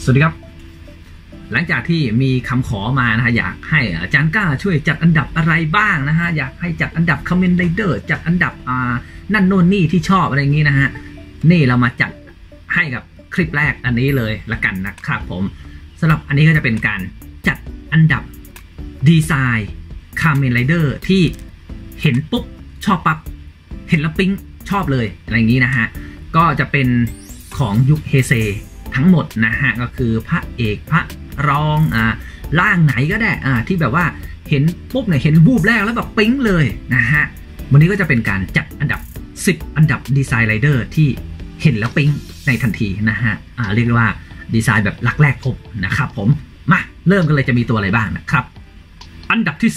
สวัสดีครับหลังจากที่มีคำขอมานะฮะอยากให้อาจารย์กล้าช่วยจัดอันดับอะไรบ้างนะฮะอยากให้จัดอันดับคอมเมนต์ไรเดอร์จัดอันดับนั่นโน่นนี่ที่ชอบอะไรอย่างนี้นะฮะนี่เรามาจัดให้กับคลิปแรกอันนี้เลยละกันนะครับผมสำหรับอันนี้ก็จะเป็นการจัดอันดับดีไซน์คอมเมนต์ไรเดอร์ที่เห็นปุ๊บชอบปั๊บเห็นแล้วปิ๊งชอบเลยอะไรอย่างนี้นะฮะก็จะเป็นของยุคเฮเซทั้งหมดนะฮะก็คือพระเอกพระรองร่างไหนก็ได้ที่แบบว่าเห็นปุ๊บเนี่ยเห็นวูบแรกแล้วแบบปิ๊งเลยนะฮะวันนี้ก็จะเป็นการจัดอันดับ10อันดับดีไซน์ไรเดอร์ที่เห็นแล้วปิ๊งในทันทีนะฮะเรียกว่าดีไซน์แบบหลักแรกพบนะครับผมมาเริ่มกันเลยจะมีตัวอะไรบ้างนะครับอันดับที่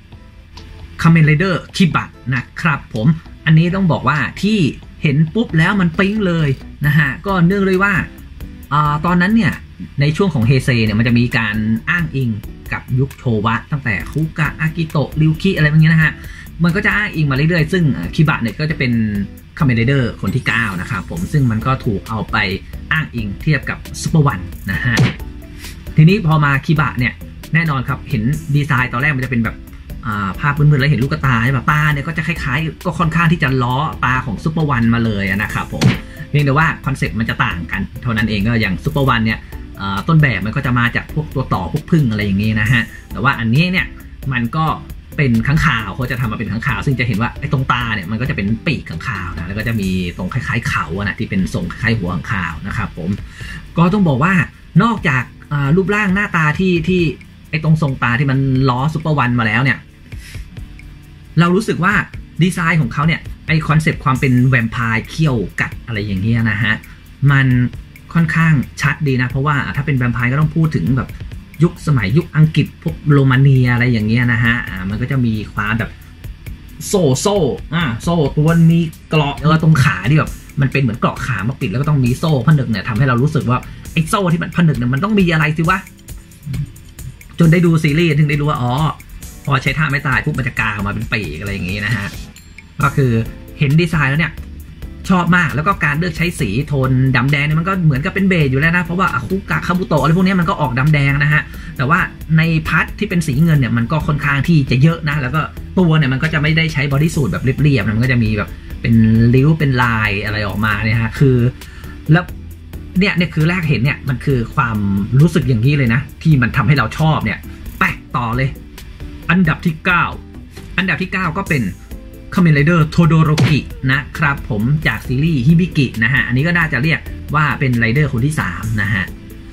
10 Kamen Rider Kiba นะครับผมอันนี้ต้องบอกว่าที่เห็นปุ๊บแล้วมันปิ๊งเลยนะฮะก็เนื่องเลยว่าตอนนั้นเนี่ยในช่วงของเฮเซเนี่ยมันจะมีการอ้างอิงกับยุคโชวะตั้งแต่คุกะอากิโตะริวคิอะไรแบบนี้นะฮะมันก็จะอ้างอิงมาเรื่อยๆซึ่งคิบะเนี่ยก็จะเป็นคาเมนไรเดอร์คนที่9นะครับผมซึ่งมันก็ถูกเอาไปอ้างอิงเทียบกับซุปเปอร์วันนะฮะทีนี้พอมาคิบะเนี่ยแน่นอนครับเห็นดีไซน์ตอนแรกมันจะเป็นแบบภาพมืดๆแล้วเห็นลูกตาแบบตาเนี่ยก็จะคล้ายๆก็ค่อนข้างที่จะล้อตาของซุปเปอร์วันมาเลยนะครับผมเพียงแต่ว่าคอนเซ็ปต์มันจะต่างกันเท่านั้นเองก็อย่างซุปเปอร์วันเนี่ยต้นแบบมันก็จะมาจากพวกตัวต่อพวกพึ่งอะไรอย่างนี้นะฮะแต่ว่าอันนี้เนี่ยมันก็เป็นค้างคาวเขาจะทำมาเป็นค้างคาวซึ่งจะเห็นว่าไอ้ตรงตาเนี่ยมันก็จะเป็นปีกค้างคาวนะแล้วก็จะมีตรงคล้ายๆเขานะที่เป็นทรงคล้ายหัวค้างคาวนะครับผมก็ต้องบอกว่านอกจากรูปร่างหน้าตาที่ไอ้ตรงทรงตาที่มันล้อซุปเปอร์วันมาแล้วเนี่ยเรารู้สึกว่าดีไซน์ของเขาเนี่ยไอคอนเซปต์ความเป็นแวมไพร์เขี้ยวกัดอะไรอย่างเงี้ยนะฮะมันค่อนข้างชัดดีนะเพราะว่าถ้าเป็นแวมไพร์ก็ต้องพูดถึงแบบยุคสมัยยุคอังกฤษพวกโรมาเนียอะไรอย่างเงี้ยนะฮะมันก็จะมีความแบบโซ่ตัวมีเกราะตรงขาที่แบบมันเป็นเหมือนเกราะขามาปิดแล้วก็ต้องมีโซ่ผนึกเนี่ยทำให้เรารู้สึกว่าไอ้โซ่ที่มันผนึกเนี่ยมันต้องมีอะไรสิวะจนได้ดูซีรีส์ถึงได้รู้ว่าพอใช้ท่าไม่ตายปุ๊บมันจะกางออกมาเป็นปีกอะไรอย่างงี้นะฮะก็คือเห็นดีไซน์แล้วเนี่ยชอบมากแล้วก็การเลือกใช้สีโทนดำแดงเนี่ยมันก็เหมือนกับเป็นเบสอยู่แล้วนะเพราะว่าคุกะคาบุโตะอะไรพวกนี้มันก็ออกดำแดงนะฮะแต่ว่าในพาร์ทที่เป็นสีเงินเนี่ยมันก็ค่อนข้างที่จะเยอะนะแล้วก็ตัวเนี่ยมันก็จะไม่ได้ใช้บอดี้สูทแบบเรียบๆมันก็จะมีแบบเป็นริ้วเป็นลายอะไรออกมาเนี่ยฮะคือแล้วเนี่ยคือแรกเห็นเนี่ยมันคือความรู้สึกอย่างนี้เลยนะที่มันทำให้เราชอบเนี่ยไปต่อเลยอันดับที่9ก็เป็นKamen Rider Todoroki นะครับผมจากซีรีส์ฮิบิกินะฮะอันนี้ก็น่าจะเรียกว่าเป็นไรเดอร์คนที่3นะฮะ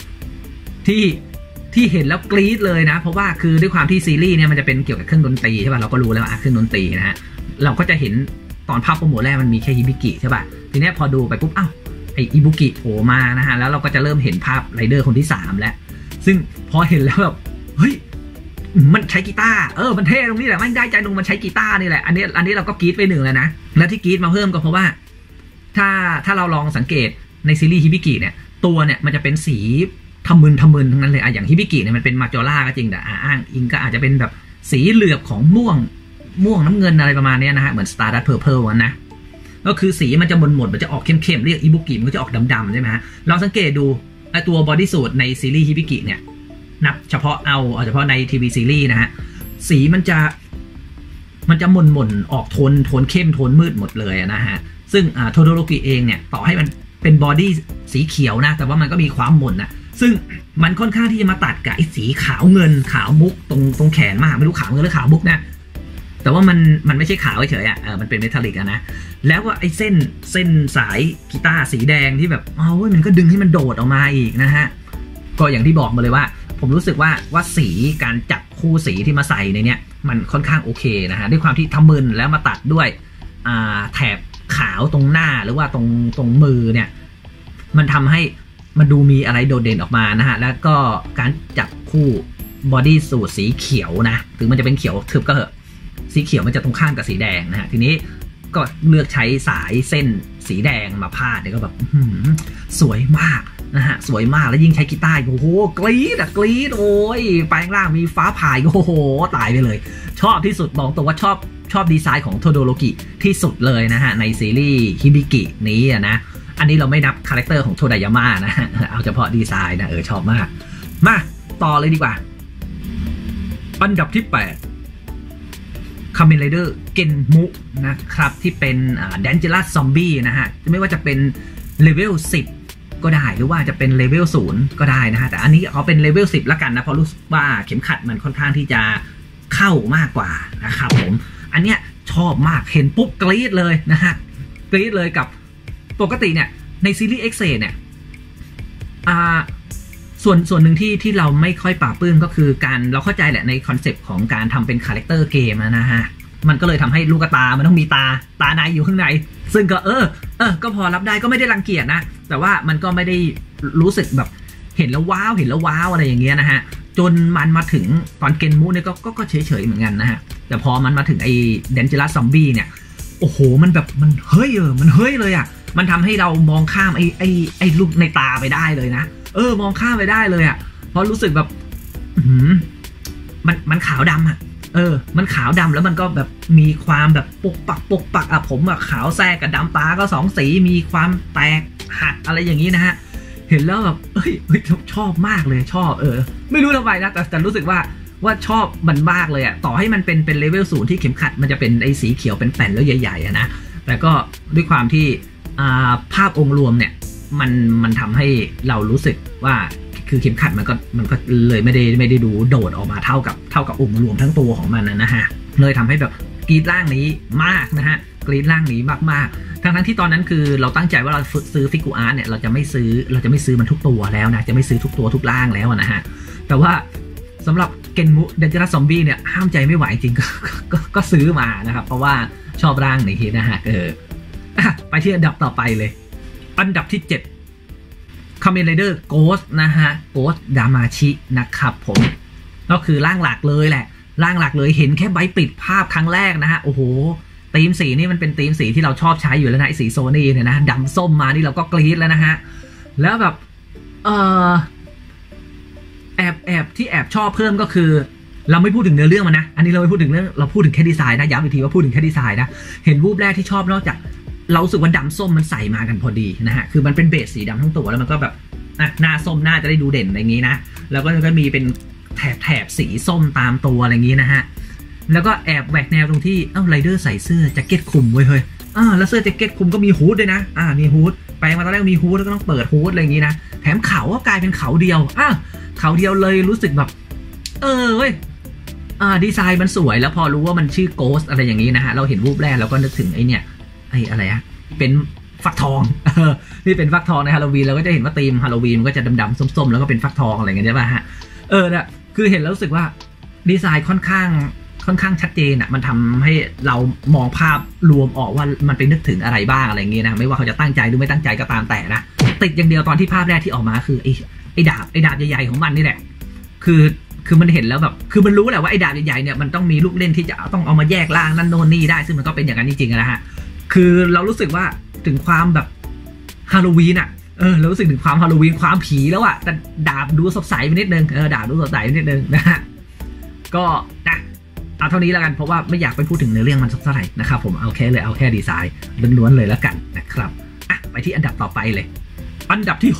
ที่เห็นแล้วกรี๊ดเลยนะเพราะว่าคือด้วยความที่ซีรีส์เนี่ยมันจะเป็นเกี่ยวกับเครื่องดนตรีใช่ป่ะเราก็รู้แล้วเครื่องดนตรีนะฮะเราก็จะเห็นตอนภาพโปรโมทแรกมันมีแค่ฮิบิกิใช่ป่ะทีนี้พอดูไปปุ๊บไออิบุกิโผล่มานะฮะแล้วเราก็จะเริ่มเห็นภาพไรเดอร์คนที่3แล้วซึ่งพอเห็นแล้วแบบเฮ้ยมันใช้กีตาร์มันเท่ตรงนี้แหละไม่ได้ใจตรงมันใช้กีตาร์นี่แหละอันนี้เราก็กรี๊ดไป1แล้วนะและที่กรี๊ดมาเพิ่มก็เพราะว่าถ้าเราลองสังเกตในซีรีส์ฮิบิกิเนี่ยตัวเนี่ยมันจะเป็นสีทะมึนทั้งนั้นเลยอย่างฮิบิกิเนี่ยมันเป็นมาจอร่าก็จริงแต่อ้างอิงก็อาจจะเป็นแบบสีเหลือบของม่วงน้ำเงินอะไรประมาณนี้นะฮะเหมือน Stardust Purple นะก็คือสีมันจะหมดมันจะออกเข้มๆเรียกอิบุกิมันก็จะออกดำๆใช่ไหมฮะเราสังเกตดูไอตัวบอดี้สูทในซีรีส์ฮิบิกิเนี่ยนับเฉพาะเอาเฉพาะในทีวีซีรีส์นะฮะสีมันจะหม่นออกโทนเข้มโทนมืดหมดเลยนะฮะซึ่งโทโดโรกิเองเนี่ยต่อให้มันเป็นบอดี้สีเขียวนะแต่ว่ามันก็มีความหม่นนะซึ่งมันค่อนข้างที่จะมาตัดกับไอ้สีขาวเงินขาวมุกตรงแขนมากไม่รู้ขาวเงินหรือขาวมุกนะแต่ว่ามันไม่ใช่ขาวเฉยมันเป็นเมทัลลิกนะแล้วก็ไอ้เส้นสายกีตาร์สีแดงที่แบบมันก็ดึงให้มันโดดออกมาอีกนะฮะก็อย่างที่บอกมาเลยว่าผมรู้สึกว่าสีการจับคู่สีที่มาใส่ในเนี้ยมันค่อนข้างโอเคนะฮะด้วยความที่ทำมึนแล้วมาตัดด้วยแถบขาวตรงหน้าหรือว่าตรงมือเนี่ยมันทำให้มันดูมีอะไรโดดเด่นออกมานะฮะแล้วก็การจับคู่บอดี้สูทสีเขียวนะถึงมันจะเป็นเขียวทึบก็เหอะสีเขียวมันจะตรงข้ามกับสีแดงนะฮะทีนี้ก็เลือกใช้สายเส้นสีแดงมาพาดเนี่ยก็แบบสวยมากนะฮะสวยมากแล้วยิ่งใช้กีตาร์โอ้โหกรี๊ดโอ้ยแปลงร่างมีฟ้าผ่าโอ้โหตายไปเลยชอบที่สุดบอกตัวว่าชอบดีไซน์ของโทโดโรกิที่สุดเลยนะฮะในซีรีส์ฮิบิกินี้นะอันนี้เราไม่นับคาแรคเตอร์ของโทไดยาม่านะเอาเฉพาะดีไซน์นะชอบมากมาต่อเลยดีกว่าอันดับที่8คาเมนไรเดอร์เกนมุนะครับที่เป็นDangerous Zombie นะฮะไม่ว่าจะเป็นเลเวล10ก็ได้หรือว่าจะเป็นเลเวล0ก็ได้นะฮะแต่อันนี้เขาเป็นเลเวล10ละกันนะเพราะรู้สึกว่าเข็มขัดมันค่อนข้างที่จะเข้ามากกว่านะครับผมอันเนี้ยชอบมากเห็นปุ๊บกรี๊ดเลยนะฮะกรี๊ดเลยกับปกติเนี่ยในซีรีส์ X-Ray เนี่ยส่วนหนึ่งที่เราไม่ค่อยปราบปลื้มก็คือการเราเข้าใจแหละในคอนเซปต์ของการทำเป็นคาแรคเตอร์เกมนะฮะมันก็เลยทำให้ลูกตามันต้องมีตาในอยู่ข้างในซึ่งก็ก็พอรับได้ก็ไม่ได้รังเกียจนะแต่ว่ามันก็ไม่ได้รู้สึกแบบเห็นแล้วว้าวอะไรอย่างเงี้ยนะฮะจนมันมาถึงตอนเกนมูเนี่ยก็เฉยเหมือนกันนะฮะแต่พอมันมาถึงไอ้ Dangerous Zombie เนี่ยโอ้โหมันแบบมันเฮ้ยเลยอ่ะมันทำให้เรามองข้ามไอ้ลูกในตาไปได้เลยนะมองข้ามไปได้เลยอ่ะเพราะรู้สึกแบบมันขาวดำอ่ะมันขาวดำแล้วมันก็แบบมีความแบบปกปักอ่ะผมอ่ะขาวแทรกกับดำตาก็2สีมีความแตกหักอะไรอย่างนี้นะฮะเห็นแล้วแบบชอบมากเลยชอบไม่รู้ทำไมนะแต่รู้สึกว่าชอบมันมากเลยอ่ะต่อให้มันเป็นเลเวล0ที่เข็มขัดมันจะเป็นไอ้สีเขียวเป็นแผ่นแล้วใหญ่ๆนะแต่ก็ด้วยความที่ภาพองค์รวมเนี่ยมันทำให้เรารู้สึกว่าคือเข็มขัดมันก็เลยไม่ได้ดูโดดออกมาเท่ากับองค์รวมทั้งตัวของมันนะฮะเลยทำให้แบบกรีดร่างนี้มากนะฮะกรีดร่างนี้มากๆทั้งที่ตอนนั้นคือเราตั้งใจว่าเราซื้อฟิกูอาร์เนี่ยเราจะไม่ซื้อมันทุกตัวแล้วนะจะไม่ซื้อทุกตัวทุกร่างแล้วนะฮะแต่ว่าสำหรับเกนมุเดนเจอรัสซอมบี้เนี่ยห้ามใจไม่ไหวจริงก็ซื้อมานะครับเพราะว่าชอบร่างนี้นะฮะไปที่อันดับต่อไปเลยอันดับที่7 Kamen Rider Ghost นะฮะ Ghost Damashi นะครับผมก็คือร่างหลักเลยแหละร่างหลักเลยเห็นแค่ใบปิดภาพครั้งแรกนะฮะโอ้โหธีมสีนี่มันเป็นธีมสีที่เราชอบใช้อยู่แล้วนะสีโซนี่เนี่ยนะดำส้มมานี่เราก็กรี๊ดแล้วนะฮะแล้วแบบแอบที่แอบชอบเพิ่มก็คือเราไม่พูดถึงเนื้อเรื่องมันนะอันนี้เราไม่พูดถึงเรื่องเราพูดถึงแค่ดีไซน์นะย้ำอีกทีว่าพูดถึงแค่ดีไซน์นะเห็นรูปแรกที่ชอบนอกจากเราสึกว่าดำส้มมันใส่มากันพอดีนะฮะคือมันเป็นเบสสีดำทั้งตัวแล้วมันก็แบบหน้าส้มหน้าจะได้ดูเด่นอะไรอย่างนี้นะแล้วก็มีเป็นแถบสีส้มตามตัวอะไรอย่างนี้นะฮะแล้วก็แอบแหวกแนวตรงที่ไรเดอร์ใส่เสื้อแจ็คเก็ตคลุมไว้เฮ้ยแล้วเสื้อแจ็คเก็ตคลุมก็มีฮู้ดด้วยนะมีฮู้ดไปมาตอนแรกมีฮู้ดแล้วก็ต้องเปิดฮู้ดอะไรอย่างนี้นะแถมเขาก็กลายเป็นเขาเดียวเขาเดียวเลยรู้สึกแบบเว้ยดีไซน์มันสวยแล้วพอรู้ว่ามันชื่อโกสอะไรอย่างนี้นะฮะเราเห็นรูปแรกเราก็นึกถึงไอเนี่ยไออะไรเป็นฟักทองนี่เป็นฟักทองในฮาโลวีนเราก็จะเห็นว่าธีมฮาโลวีนมันก็จะดำๆส้มๆแล้วก็เป็นฟักทองอะไรอย่างเงี้ยใช่ป่ะฮะเนี่ยคือเห็นแล้วรู้สึกว่าดีไซน์ค่อนข้างชัดเจนอ่ะมันทำให้เรามองภาพรวมออกว่ามันไปนึกถึงอะไรบ้างอะไรอย่างเงี้ยนะไม่ว่าเขาจะตั้งใจหรือไม่ตั้งใจก็ตามแต่นะติดอย่างเดียวตอนที่ภาพแรกที่ออกมาคือไอ้ดาบใหญ่ๆของมันนี่แหละคือมันเห็นแล้วแบบคือมันรู้แหละว่าไอ้ดาบใหญ่ๆเนี่ยมันต้องมีลูกเล่นที่จะต้องเอามาแยกล่างนั่นโน่นนี่ได้ซึ่งมันก็เป็นอย่างนั้นจริงๆนะฮะคือเรารู้สึกว่าถึงความแบบฮาโลวีนอ่ะเรารู้สึกถึงความฮาโลวีนความผีแล้วอ่ะแต่ดาบดูสดใสไปนิดนึงดาบดูสดใสไปนิดนึงนะฮะก็นะเอาเท่านี้แล้วกันเพราะว่าไม่อยากไปพูดถึงเนื้อเรื่องมันสักเท่าไหร่นะครับผมเอาแค่ดีไซน์ล้วนๆเลยแล้วกันนะครับไปที่อันดับต่อไปเลยอันดับที่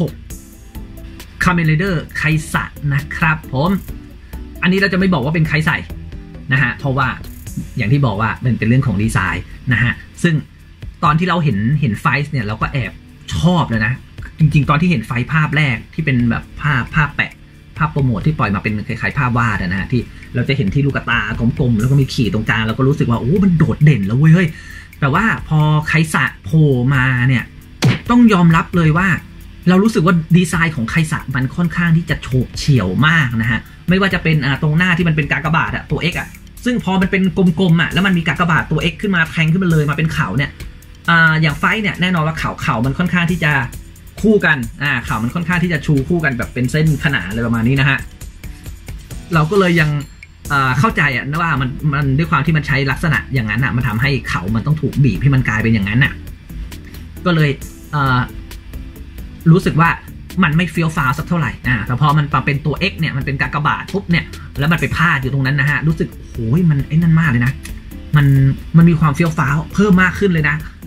6 Kamen Rider ไคซะนะครับผมอันนี้เราจะไม่บอกว่าเป็นใครใส่นะฮะเพราะว่าอย่างที่บอกว่ามันเป็นเรื่องของดีไซน์นะฮะซึ่งตอนที่เราเห็นไฟล์เนี่ยเราก็แอบชอบเลยนะจริงๆตอนที่เห็นไฟล์ภาพแรกที่เป็นแบบภาพแปะภาพโปรโมทที่ปล่อยมาเป็นคล้ายๆภาพวาดนะฮะที่เราจะเห็นที่ลูกตากลมๆแล้วก็มีขีดตรงกลางเราก็รู้สึกว่าโอ้มันโดดเด่นแล้วเว้ยแต่ว่าพอไคซะโผล่มาเนี่ยต้องยอมรับเลยว่าเรารู้สึกว่าดีไซน์ของไคซะมันค่อนข้างที่จะโฉบเฉี่ยวมากนะฮะไม่ว่าจะเป็นตรงหน้าที่มันเป็นกากบาทตัว X ซึ่งพอมันเป็นกลมๆแล้วมันมีกากบาทตัว X ขึ้นมาแทงขึ้นมาเลยมาเป็นเขาเนี่ยอย่างไฟเนี่ยแน่นอนว่าเขามันค่อนข้างที่จะคู่กันเขามันค่อนข้างที่จะชูคู่กันแบบเป็นเส้นขนานอะไรประมาณนี้นะฮะเราก็เลยยังเข้าใจนะว่ามันด้วยความที่มันใช้ลักษณะอย่างนั้นมันทำให้เขามันต้องถูกบีบให้มันกลายเป็นอย่างนั้นก็เลยรู้สึกว่ามันไม่เฟี้ยวฟ้าวสักเท่าไหร่แต่พอมันเป็นตัว X เนี่ยมันเป็นกากบาทปุ๊บเนี่ยแล้วมันไปพาดอยู่ตรงนั้นนะฮะรู้สึกโอ้ยมันไอ้นั่นมากเลยนะมันมีความเฟี้ยวฟ้าวเพิ่มมากขึ้นเลยนะแล้ว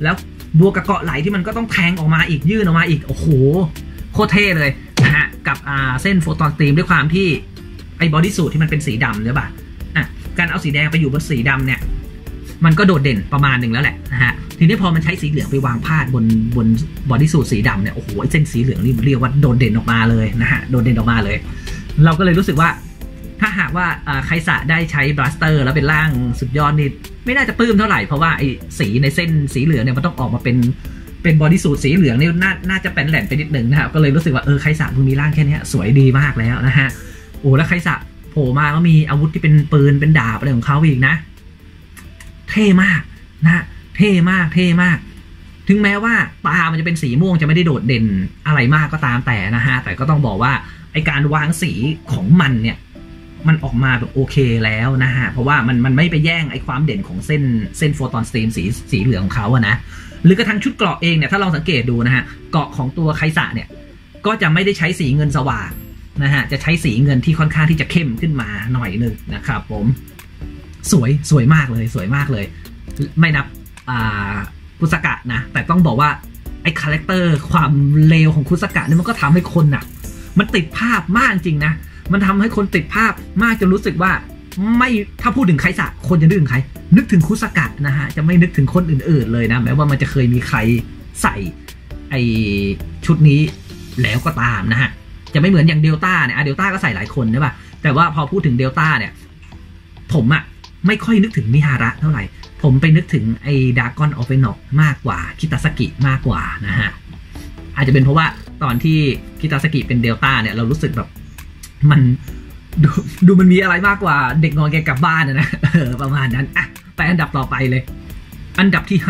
บวกกับเกาะไหลที่มันก็ต้องแทงออกมาอีกยื่นออกมาอีกโอ้โหโคตรเท่เลยนะฮะกับเส้นโฟตอนสตรีมด้วยความที่ไอ้บอดี้สูทที่มันเป็นสีดำใช่ป่ะการเอาสีแดงไปอยู่บนสีดำเนี่ยมันก็โดดเด่นประมาณหนึ่งแล้วแหละนะฮะทีนี้พอมันใช้สีเหลืองไปวางพาดบนบอดี้สูทสีดำเนี่ยโอ้โหเส้นสีเหลืองนี่เรียกว่าโดดเด่นออกมาเลยนะฮะโดดเด่นออกมาเลยเราก็เลยรู้สึกว่าถ้าหากว่าไคซะได้ใช้บลัสเตอร์แล้วเป็นร่างสุดยอดนี่ไม่น่าจะปลื้มเท่าไหร่เพราะว่าไอ้สีในเส้นสีเหลืองเนี่ยมันต้องออกมาเป็นบอดี้สูทสีเหลืองนี่น่าจะเป็นแหลนไปนิดหนึ่งนะครับก็เลยรู้สึกว่าไคซะมึงมีร่างแค่นี้สวยดีมากแล้วนะฮะโอ้แล้วไคซะโผล่มาก็มีอาวุธที่เป็นปืนเป็นดาบอะไรของเขาอีกนะเท่มากนะเท่มากถึงแม้ว่าตามันจะเป็นสีม่วงจะไม่ได้โดดเด่นอะไรมากก็ตามแต่นะฮะแต่ก็ต้องบอกว่าไอการวางสีของมันเนี่ยมันออกมาแบบโอเคแล้วนะฮะเพราะว่ามันไม่ไปแย่งไอความเด่นของเส้นโฟตอนสตรีมสีเหลืองของเขาอะนะหรือกระทั่งชุดเกราะเองเนี่ยถ้าเราสังเกตดูนะฮะเกราะของตัวไคซะเนี่ยก็จะไม่ได้ใช้สีเงินสว่างนะฮะจะใช้สีเงินที่ค่อนข้างที่จะเข้มขึ้นมาหน่อยนึงนะครับผมสวยมากเลยไม่นับคุสกะนะแต่ต้องบอกว่าไอ้คาแรคเตอร์ความเลวของคุสกะนี่มันก็ทำให้คนน่ะมันติดภาพมากจริงนะมันทำให้คนติดภาพมากจนรู้สึกว่าไม่ถ้าพูดถึงไคซะคนจะนึกถึงใครนึกถึงคุสกะนะฮะจะไม่นึกถึงคนอื่นๆเลยนะแม้ว่ามันจะเคยมีใครใส่ไอชุดนี้แล้วก็ตามนะฮะจะไม่เหมือนอย่างเดลต้าเนี่ยเดลต้าก็ใส่หลายคนใช่ป่ะแต่ว่าพอพูดถึงเดลต้าเนี่ยผมอะไม่ค่อยนึกถึงมิฮาระเท่าไหร่ผมไปนึกถึงไอ้ดากอนออฟเฟนอกมากกว่าคิตาสกิมากกว่านะฮะอาจจะเป็นเพราะว่าตอนที่คิตาสกิเป็นเดลต้าเนี่ยเรารู้สึกแบบมันดูมันมีอะไรมากกว่าเด็กงอแกกลับบ้านนะประมาณนั้นอ่ะไปอันดับต่อไปเลยอันดับที่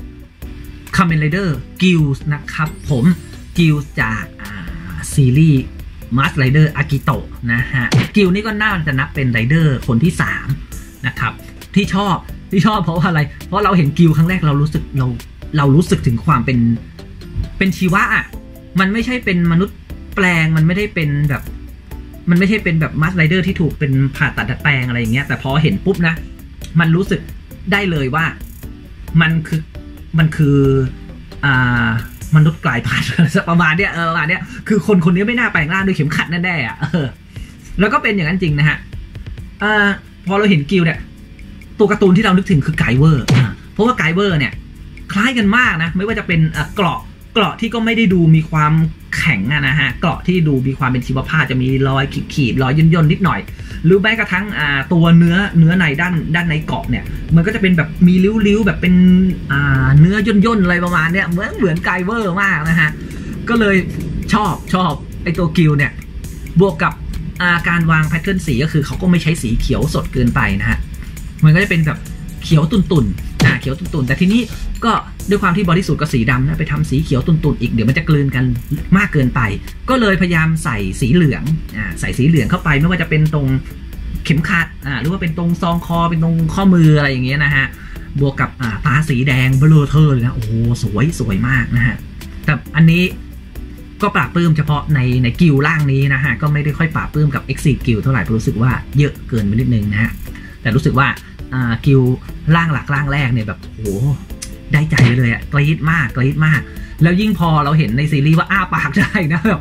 5 Kamen Rider Guild นะครับผมกิลจากซีรีส์ Mask Rider Akito นะฮะกิลนี่ก็น่าจะนับเป็นไรเดอร์คนที่3นะครับที่ชอบเพราะว่าอะไรเพราะเราเห็นกิลครั้งแรกเรารู้สึกถึงความเป็นชีวะอ่ะมันไม่ใช่เป็นมนุษย์แปลงมันไม่ได้เป็นแบบมาสไรเดอร์ที่ถูกเป็นผ่าตัดดัดแปลงอะไรอย่างเงี้ยแต่พอเห็นปุ๊บนะมันรู้สึกได้เลยว่ามันคือมนุษย์กลายพันธุ์ประมาณเนี้ยประมาณเนี้ยคือคนนี้ไม่น่าแปลงร่างด้วยเข็มขัดแน่ๆอ่ะแล้วก็เป็นอย่างนั้นจริงนะฮะพอเราเห็นกิลเนี่ยตัวการ์ตูนที่เรานึกถึงคือไกเวอร์เพราะว่าไกเวอร์เนี่ยคล้ายกันมากนะไม่ว่าจะเป็นเกราะที่ก็ไม่ได้ดูมีความแข็งนะฮะเกราะที่ดูมีความเป็นชีวภาพจะมีรอยขีดรอยย่นนิดหน่อยหรือแม้กระทั่งตัวเนื้อในด้านในเกราะเนี่ยมันก็จะเป็นแบบมีริ้วแบบเป็นเนื้อย่นอะไรประมาณเนี้ยเหมือนไกเวอร์มากนะฮะก็เลยชอบไอตัวกิลเนี่ยบวกกับการวางแพทเทิร์นสีก็คือเขาก็ไม่ใช้สีเขียวสดเกินไปนะฮะมันก็จะเป็นแบบเขียวตุ่นเขียวตุ่นแต่ทีนี้ก็ด้วยความที่บอดี้สูทก็สีดำนะไปทำสีเขียวตุ่นอีกเดี๋ยวมันจะกลืนกันมากเกินไปก็เลยพยายามใส่สีเหลืองเข้าไปไม่ว่าจะเป็นตรงเข็มขัดหรือว่าเป็นตรงซองคอเป็นตรงข้อมืออะไรอย่างเงี้ยนะฮะบวกกับตาสีแดงเบลอเทอร์เลยนะโอ้โหสวยมากนะฮะแต่อันนี้ก็ปราบปลื้มเฉพาะในกิลล่างนี้นะฮะก็ไม่ได้ค่อยปราบปลื้มกับ Exit กิลเท่าไหร่เพราะรู้สึกว่าเยอะเกินไปนิดนึงนะฮะแต่รู้สึกว่ากิลร่างหลักร่างแรกเนี่ยแบบโอ้ได้ใจเลยอะกรี๊ดมากแล้วยิ่งพอเราเห็นในซีรีส์ว่าอ้าปากได้นะแบบ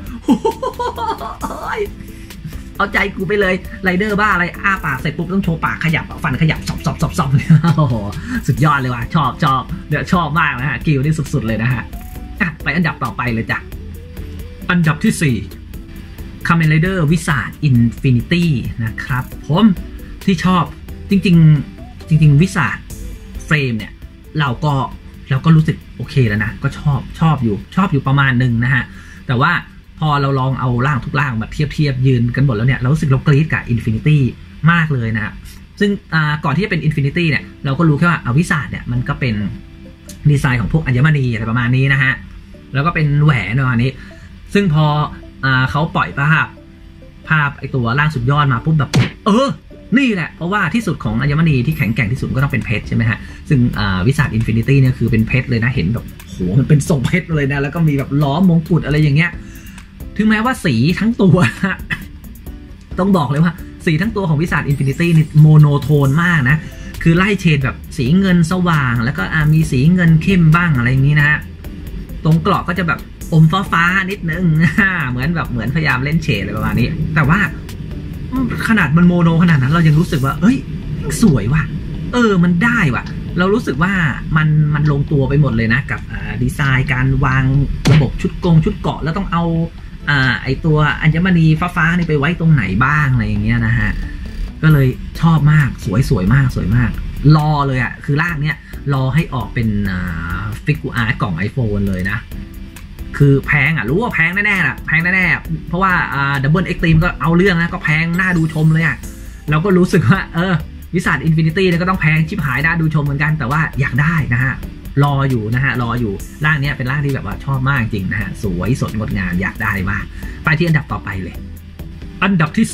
เอาใจกูไปเลยไรเดอร์บ้าอะไรอ้าปากเสร็จปุ๊บต้องโชว์ปากขยับฟันขยับซอบเลยโอ้โหสุดยอดเลยว่ะชอบเนี่ยชอบมากนะฮะกิลนี่สุดๆเลยนะฮะไปอันดับต่อไปเลยจ้ะอันดับที่4 Kamen Rider Wizard Infinity นะครับผมที่ชอบจริงวิสาดเฟรมเนี่ยเราก็รู้สึกโอเคแล้วนะก็ชอบอยู่ประมาณนึงนะฮะแต่ว่าพอเราลองเอาร่างทุกร่างมาเทียบยืนกันหมดแล้วเนี่ยเรารู้สึกเรากรี๊ดกับ Infinity มากเลยนะซึ่งก่อนที่จะเป็น Infinity เนี่ยเราก็รู้แค่ว่าวิสาดเนี่ยมันก็เป็นดีไซน์ของพวกอัญมณีอะไรประมาณนี้นะฮะแล้วก็เป็นแหวนประมาณนี้ซึ่งพอเขาปล่อยภาพไอตัวร่างสุดยอดมาปุ๊บแบบนี่แหละเพราะว่าที่สุดของอัญมณีที่แข็งแกร่งที่สุดก็ต้องเป็นเพชรใช่ไหมฮะซึ่งวิสาดอินฟินิตี้เนี่ยคือเป็นเพชรเลยนะเห็นแบบโหมันเป็นทรงเพชรเลยนะแล้วก็มีแบบล้อมมงกุฎอะไรอย่างเงี้ยถึงแม้ว่าสีทั้งตัวต้องบอกเลยว่าสีทั้งตัวของวิสาดอินฟินิตี้นี่โมโนโทนมากนะคือไล่เฉดแบบสีเงินสว่างแล้วก็มีสีเงินเข้มบ้างอะไรอย่างนี้นะฮะตรงกรอบก็จะแบบอมฟ้านิดนึงเหมือนพยายามเล่นเฉดอะไรประมาณนี้แต่ว่าขนาดมันโมโนขนาดนั้นเรายังรู้สึกว่าเอ้ยสวยว่ะมันได้ว่ะเรารู้สึกว่ามันลงตัวไปหมดเลยนะกับดีไซน์การวางระบบชุดเกาะแล้วต้องเอาไอตัวอัญมณีฟ้านี่ไปไว้ตรงไหนบ้างอะไรอย่างเงี้ยนะฮะก็เลยชอบมากสวยมากรอเลยอ่ะคือร่างเนี้ยรอให้ออกเป็นฟิกูอาร์ตกล่อง iPhone เลยนะคือแพงรู้ว่าแพงแน่ๆล่ะแพงแน่ๆเพราะว่าดับเบิลเอ็กซ์ตรีมก็เอาเรื่องนะก็แพงน่าดูชมเลยอ่ะเราก็รู้สึกว่าวิสัทอินฟินิตี้เนี่ยก็ต้องแพงชิบหายน่าดูชมเหมือนกันแต่ว่าอยากได้นะฮะรออยู่ร่างนี้เป็นร่างที่แบบว่าชอบมากจริงนะฮะสวยสดงดงามอยากได้มากไปที่อันดับต่อไปเลยอันดับที่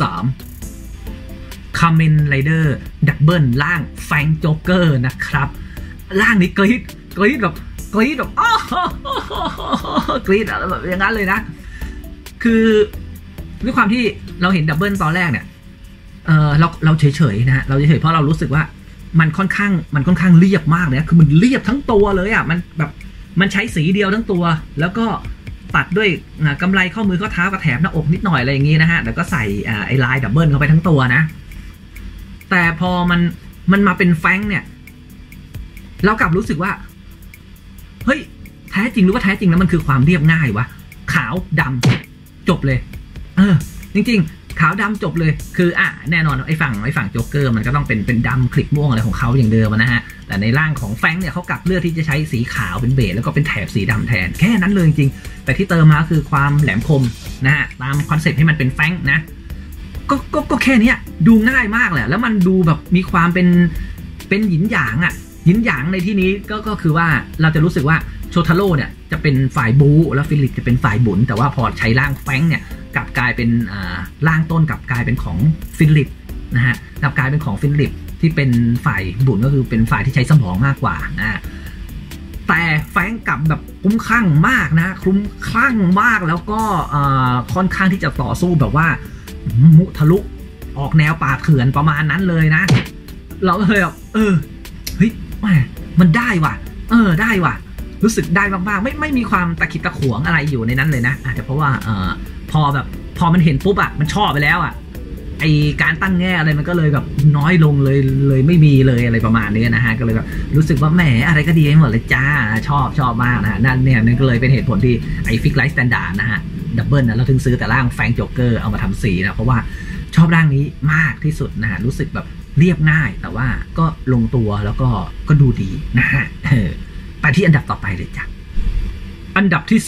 3คาเมนไรเดอร์ดับเบิลร่างแฟงโจ๊กเกอร์นะครับร่างนี้กรี๊ดแบบกรี๊ดแบบกรี๊ดแบบอย่างนั้นเลยนะคือด้วยความที่เราเห็นดับเบิลตอนแรกเนี่ยเราเฉยๆนะฮะเราเฉยๆเพราะเรารู้สึกว่ามันค่อนข้างเรียบมากเลยคือมันเรียบทั้งตัวเลยอ่ะมันแบบมันใช้สีเดียวทั้งตัวแล้วก็ตัดด้วยกำไรข้อมือข้อเท้ากระแถบหน้าอกนิดหน่อยอะไรอย่างงี้นะฮะแล้วก็ใส่ไอ้ลายดับเบิลเข้าไปทั้งตัวนะแต่พอมันมาเป็นแฟงเนี่ยเรากลับรู้สึกว่าเฮ้ยแท้จริงหรือว่าแท้จริงแล้วมันคือความเรียบง่ายวะขาวดำจบเลยจริงๆขาวดำจบเลยคือแน่นอนไอ้ฝั่งโจ๊กเกอร์มันก็ต้องเป็นดำคลิปม่วงอะไรของเขาอย่างเดิมนะฮะแต่ในร่างของแฟงเนี่ยเขากลับเลือกที่จะใช้สีขาวเป็นเบสแล้วก็เป็นแถบสีดำแทนแค่นั้นเลยจริงๆแต่ที่เติมมาคือความแหลมคมนะฮะตามคอนเซ็ปต์ให้มันเป็นแฟงนะก็แค่นี้ดูง่ายมากแหละแล้วมันดูแบบมีความเป็นหยินหยางหยินหยางในที่นี้ก็คือว่าเราจะรู้สึกว่าโชทาโร่เนี่ยจะเป็นฝ่ายบูแล้วฟิลิปจะเป็นฝ่ายบุญแต่ว่าพอใช้ร่างแฟงเนี่ยกลับกลายเป็นร่างต้นกลับกลายเป็นของฟิลิปนะฮะกลับกลายเป็นของฟิลิปที่เป็นฝ่ายบุญก็คือเป็นฝ่ายที่ใช้สมองมากกว่าแต่แฟงกลับแบบคุ้มคลั่งมากนะคุ้มคลั่งมากแล้วก็ค่อนข้างที่จะต่อสู้แบบว่ามุทะลุออกแนวป่าเถื่อนประมาณนั้นเลยนะเราเลยแบบเฮ้ยมันได้ว่ะได้ว่ะรู้สึกได้มากๆไม่มีความตะขิดตะขวงอะไรอยู่ในนั้นเลยนะอาจจะเพราะว่าพอมันเห็นปุ๊บมันชอบไปแล้วไอการตั้งแง่อะไรมันก็เลยแบบน้อยลงเลยไม่มีเลยอะไรประมาณนี้นะฮะก็เลยแบบรู้สึกว่าแหมอะไรก็ดีไปหมดเลยจ้าชอบมากนะฮะนั่นก็เลยเป็นเหตุผลที่ไอฟิกไลท์สแตนดาร์ดนะฮะดับเบิลนะเราถึงซื้อแต่ร่างแฟงโจ๊กเกอร์เอามาทำสีนะเพราะว่าชอบร่างนี้มากที่สุดนะฮะรู้สึกแบบเรียบง่ายแต่ว่าก็ลงตัวแล้วก็ดูดีนะฮะไปที่อันดับต่อไปเลยจ้ะอันดับที่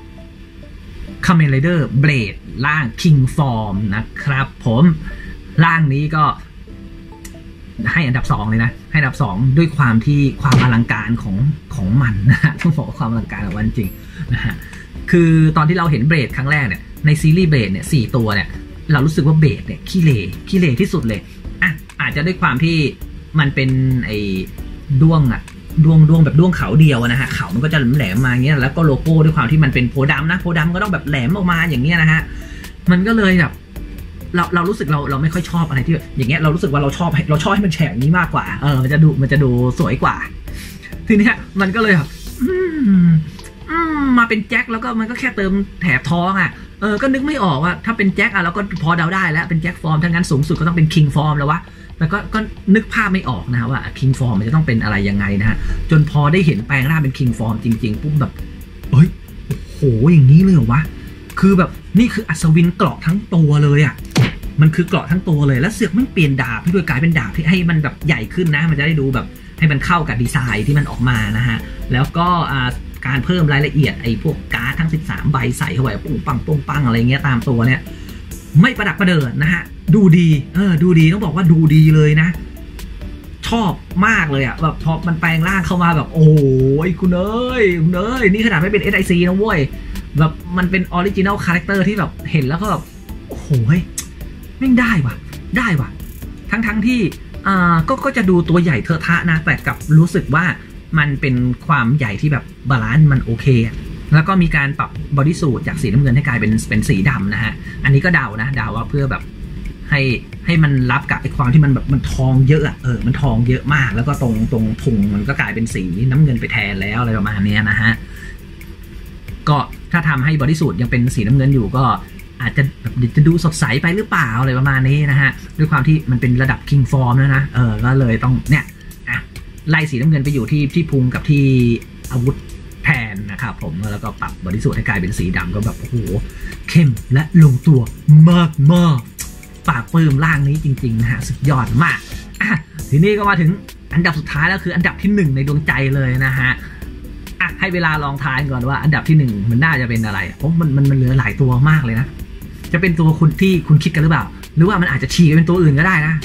2 Kamen Rider Blade ร่าง King Form นะครับผมร่างนี้ก็ให้อันดับ2เลยนะให้อันดับ2ด้วยความอลังการของมันนะฮะต้องบอกว่าความอลังการของมันจริงนะฮะคือตอนที่เราเห็นเบรดครั้งแรกเนี่ยในซีรีส์เบรดเนี่ย4ตัวเนี่ยเรารู้สึกว่าเบรดเนี่ยขี้เหร่ที่สุดเลยอาจจะด้วยความที่มันเป็นไอ้ด้วงแบบด้วงเขาเดียวนะฮะเขามันก็จะแหลมมาอย่างเงี้ยแล้วก็โลโก้ด้วยความที่มันเป็นโพดำนะโพดำก็ต้องแบบแหลมออกมาอย่างเงี้ยนะฮะมันก็เลยแบบเรารู้สึกเราไม่ค่อยชอบอะไรที่อย่างเงี้ยเรารู้สึกว่าเราชอบให้มันแฉกนี้มากกว่ามันจะดูสวยกว่าทีเนี้ยมันก็เลยแบบมาเป็นแจ็คแล้วก็มันก็แค่เติมแถบท้องก็นึกไม่ออกว่าถ้าเป็นแจ็คเราก็พอเดาได้แล้วเป็นแจ็คฟอร์มถ้างั้นสูงสุดก็ต้องเป็นคิงฟอร์มแล้ววะแต่ก็นึกภาพไม่ออกนะว่าคิงฟอร์มมันจะต้องเป็นอะไรยังไงนะฮะจนพอได้เห็นแปลงร่างเป็นคิงฟอร์มจริงๆปุ๊บแบบโอ้โหอย่างนี้เลยเหรอวะคือแบบนี่คืออัศวินเกราะทั้งตัวเลยมันคือเกราะทั้งตัวเลยแล้วเสือกมันเปลี่ยนดาบให้ด้วยกลายเป็นดาบที่ให้มันแบบใหญ่ขึ้นนะมันจะได้ดูแบบให้มันเข้ากับดีไซน์ที่มันออกมานะฮะแล้วก็การเพิ่มรายละเอียดไอ้พวกการ์ดทั้ง13ใบใส่เข้าไปปุ้งปังอะไรเงี้ยตามตัวเนี่ยไม่ประดักประเดิดนะฮะดูดีดูดีต้องบอกว่าดูดีเลยนะชอบมากเลยแบบพอมันแปลงร่างเข้ามาแบบโอ้ยคุณเอ้ยนี่ขนาดไม่เป็น SIC นะเว้ยแบบมันเป็นออริจินัลคาแรคเตอร์ที่แบบเห็นแล้วก็แบบโอ้โหแม่งได้ว่ะทั้งที่ก็จะดูตัวใหญ่เทอะทะนะแต่กับรู้สึกว่ามันเป็นความใหญ่ที่แบบบาลานซ์มันโอเคแล้วก็มีการปรับบอดี้สูทจากสีน้ำเงินให้กลายเป็นสีดำนะฮะอันนี้ก็เดาว่าเพื่อแบบให้มันรับกับไอ้ความที่มันแบบมันทองเยอะมันทองเยอะมากแล้วก็ตรงพุงมันก็กลายเป็นสีน้ำเงินไปแทนแล้วอะไรประมาณนี้นะฮะก็ถ้าทำให้บอดี้สูทยังเป็นสีน้ำเงินอยู่ก็อาจจะแบบจะดูสดใสไปหรือเปล่าอะไรประมาณนี้นะฮะด้วยความที่มันเป็นระดับ King Form นะก็เลยต้องเนี่ยไล่สีน้ำเงินไปอยู่ที่พุงกับที่อาวุธแทนนะครับผมแล้วก็ปรับบอดี้สูทให้กลายเป็นสีดำก็แบบโอ้โหเข้มและลงตัวมากปากปลื้มร่างนี้จริงๆนะฮะสุดยอดมากทีนี้ก็มาถึงอันดับสุดท้ายแล้วคืออันดับที่1ในดวงใจเลยนะฮะให้เวลาลองทายก่อนว่าอันดับที่1มันน่าจะเป็นอะไรเพราะมันเหลือหลายตัวมากเลยนะจะเป็นตัวคุณที่คุณคิดกันหรือเปล่าหรือว่ามันอาจจะฉีกเป็นตัวอื่นก็ได้นะ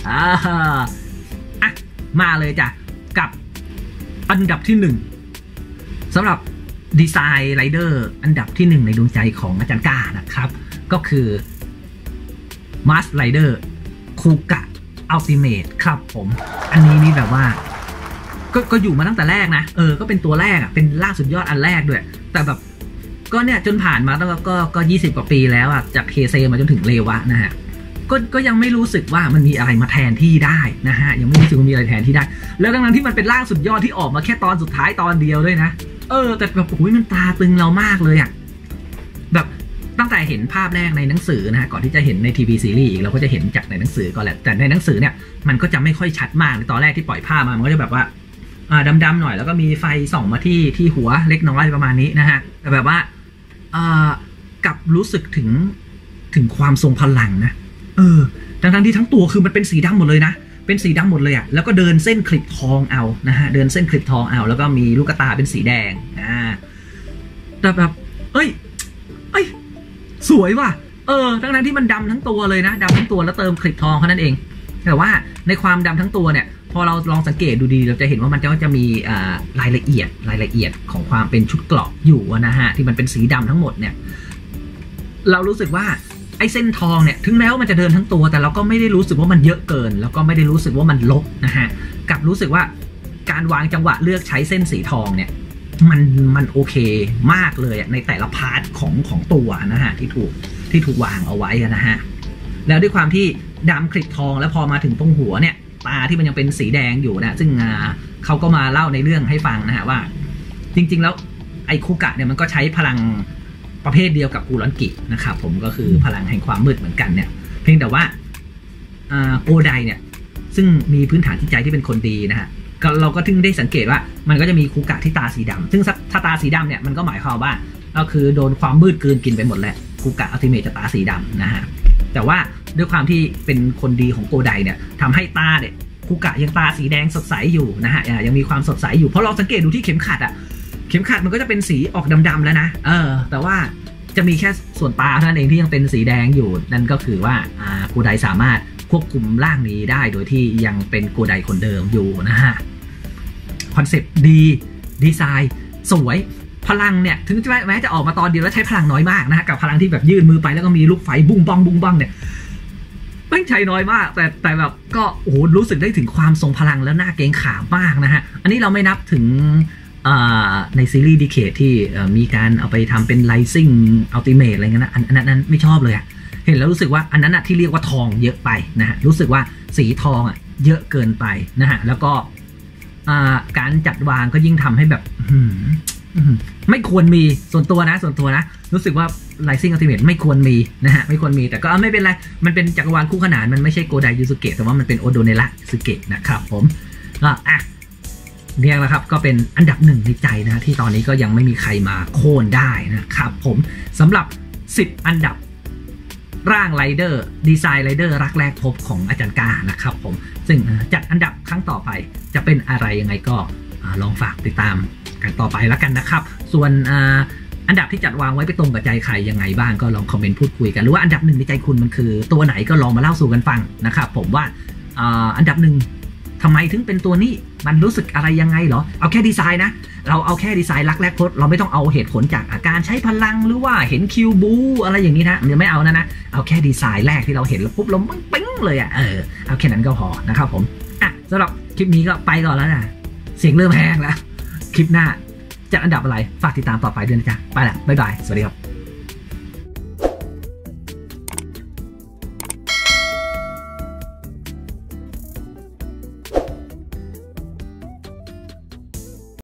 มาเลยจ้ะกับอันดับที่1สำหรับดีไซน์ไรเดอร์อันดับที่1ในดวงใจของอาจารย์ก้านะครับก็คือมาสไรเดอร์คูกะอัลติเมทครับผมอันนี้นี่แบบว่าก็อยู่มาตั้งแต่แรกนะก็เป็นตัวแรกเป็นล่าสุดยอดอันแรกด้วยแต่แบบก็เนี่ยจนผ่านมาตั้งก็20 กว่าปีแล้วจากเคเซมาจนถึงเลวะนะฮะก็ยังไม่รู้สึกว่ามันมีอะไรมาแทนที่ได้นะฮะยังไม่รู้สึกว่ามีอะไรแทนที่ได้แล้วทั้งที่มันเป็นร่างสุดยอดที่ออกมาแค่ตอนสุดท้ายตอนเดียวด้วยนะแต่แบบโอ้ยมันตาตึงเรามากเลยแบบตั้งแต่เห็นภาพแรกในหนังสือนะฮะก่อนที่จะเห็นในทีวีซีรีส์อีกเราก็จะเห็นจากในหนังสือก่อนแหละแต่ในหนังสือเนี่ยมันก็จะไม่ค่อยชัดมากในตอนแรกที่ปล่อยภาพมามันก็จะแบบว่าดำๆหน่อยแล้วก็มีไฟส่องมาที่หัวเล็กน้อยประมาณนี้นะฮะแต่แบบว่ากับรู้สึกถึงความทรงพลังนะทั้งที่ทั้งตัวคือมันเป็นสีดำหมดเลยนะเป็นสีดำหมดเลยแล้วก็เดินเส้นคลิปทองเอานะฮะเดินเส้นคลิปทองเอาแล้วก็มีลูกตาเป็นสีแดงแต่แบบเอ้ยสวยว่ะทั้งที่มันดำทั้งตัวเลยนะดำทั้งตัวแล้วเติมคลิปทองแค่นั้นเองแต่ว่าในความดำทั้งตัวเนี่ยพอเราลองสังเกตดูดีเราจะเห็นว่ามันจะมีรายละเอียดของความเป็นชุดเกราะอยู่นะฮะที่มันเป็นสีดำทั้งหมดเนี่ยเรารู้สึกว่าไอ้เส้นทองเนี่ยถึงแม้ว่ามันจะเดินทั้งตัวแต่เราก็ไม่ได้รู้สึกว่ามันเยอะเกินแล้วก็ไม่ได้รู้สึกว่ามันลกนะฮะกับรู้สึกว่าการวางจังหวะเลือกใช้เส้นสีทองเนี่ยมันโอเคมากเลยในแต่ละพาร์ทของตัวนะฮะที่ถูกวางเอาไว้นะฮะแล้วด้วยความที่ดำคลิปทองแล้วพอมาถึงตรงหัวเนี่ยตาที่มันยังเป็นสีแดงอยู่นะซึ่งเขาก็มาเล่าในเรื่องให้ฟังนะฮะว่าจริงๆแล้วไอ้คูกะเนี่ยมันก็ใช้พลังประเภทเดียวกับกูรอนกินะครับผมก็คือพลังแห่งความมืดเหมือนกันเนี่ยเพียงแต่ว่าโกไดเนี่ยซึ่งมีพื้นฐานจิตใจที่เป็นคนดีนะฮะเราก็ถึงได้สังเกตว่ามันก็จะมีคูกะที่ตาสีดำซึ่งถ้าตาสีดำเนี่ยมันก็หมายความว่าก็คือโดนความมืดกลืนกินไปหมดแหละคูกะอัลติเมทจะตาสีดำนะฮะแต่ว่าด้วยความที่เป็นคนดีของโกไดเนี่ยทำให้ตาเนี่ยคูกะยังตาสีแดงสดใสอยู่นะฮะยังมีความสดใสอยู่เพราะเราสังเกตดูที่เข็มขัดเข็มขัดมันก็จะเป็นสีออกดำๆแล้วนะแต่ว่าจะมีแค่ส่วนตาเท่านั้นเองที่ยังเป็นสีแดงอยู่นั่นก็คือว่าโกไดสามารถควบคุมร่างนี้ได้โดยที่ยังเป็นโกไดคนเดิมอยู่นะฮะคอนเซ็ปต์ดีไซน์สวยพลังเนี่ยถึงแม้จะออกมาตอนเดียวแล้วใช้พลังน้อยมากนะฮะกับพลังที่แบบยื่นมือไปแล้วก็มีลูกไฟบุ้งบ้องเนี่ยไม่ใช้น้อยมากแต่แบบก็โอ้โหรู้สึกได้ถึงความทรงพลังแล้วน่าเกรงขามมากนะฮะอันนี้เราไม่นับถึงในซีรีส์ดีเคทที่มีการเอาไปทำเป็นไลซิ่งอัลติเมทอะไรเงี้ยนะอันนั้นไม่ชอบเลยเห็นแล้วรู้สึกว่าอันนั้นที่เรียกว่าทองเยอะไปนะฮะรู้สึกว่าสีทองเยอะเกินไปนะฮะแล้วก็การจัดวางก็ยิ่งทำให้แบบไม่ควรมีส่วนตัวนะรู้สึกว่าไลซิ่งอัลติเมทไม่ควรมีนะฮะไม่ควรมีแต่ก็ไม่เป็นไรมันเป็นจักรวาลคู่ขนานมันไม่ใช่โกไดยูสุเกะแต่ว่ามันเป็นโอโดเนระยูสุเกะนะครับผมก็เนี่ยแหละครับก็เป็นอันดับ1ในใจนะที่ตอนนี้ก็ยังไม่มีใครมาโค่นได้นะครับผมสำหรับ10อันดับร่างไรเดอร์ดีไซน์ไรเดอร์รักแรกพบของอาจารย์กานะครับผมซึ่งจัดอันดับครั้งต่อไปจะเป็นอะไรยังไงก็ลองฝากติดตามกันต่อไปแล้วกันนะครับส่วนอันดับที่จัดวางไว้ไปตรงกับใจใครยังไงบ้างก็ลองคอมเมนต์พูดคุยกันหรือว่าอันดับ1ในใจคุณมันคือตัวไหนก็ลองมาเล่าสู่กันฟังนะครับผมว่าอันดับ1ทำไมถึงเป็นตัวนี้มันรู้สึกอะไรยังไงเหรอเอาแค่ดีไซน์นะเราเอาแค่ดีไซน์รักแรกพบเราไม่ต้องเอาเหตุผลจากอาการใช้พลังหรือว่าเห็นคิวบูอะไรอย่างนี้นะมันไม่เอานะเอาแค่ดีไซน์แรกที่เราเห็นแล้วปุ๊บเราปิ๊งเลยเอาแค่นั้นก็พอนะครับผมสำหรับคลิปนี้ก็ไปก่อนแล้วนะเสียงเริ่มแห้งแล้วคลิปหน้าจัดอันดับอะไรฝากติดตามต่อไปด้วยนะจ๊ะไปละบ๊ายบายสวัสดีครับ